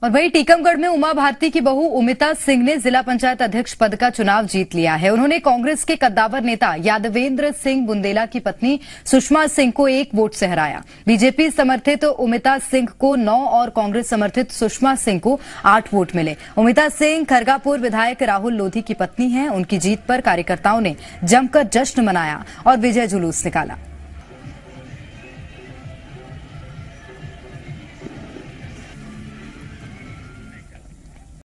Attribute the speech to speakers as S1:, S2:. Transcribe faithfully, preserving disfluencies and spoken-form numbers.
S1: और वहीं टीकमगढ़ में उमा भारती की बहू उमिता सिंह ने जिला पंचायत अध्यक्ष पद का चुनाव जीत लिया है। उन्होंने कांग्रेस के कद्दावर नेता यादवेंद्र सिंह बुंदेला की पत्नी सुषमा सिंह को एक वोट से हराया। बीजेपी समर्थित उमिता सिंह को नौ और कांग्रेस समर्थित सुषमा सिंह को आठ वोट मिले। उमिता सिंह खरगापुर विधायक राहुल लोधी की पत्नी हैं। उनकी जीत पर कार्यकर्ताओं ने जमकर जश्न मनाया और विजय जुलूस निकाला।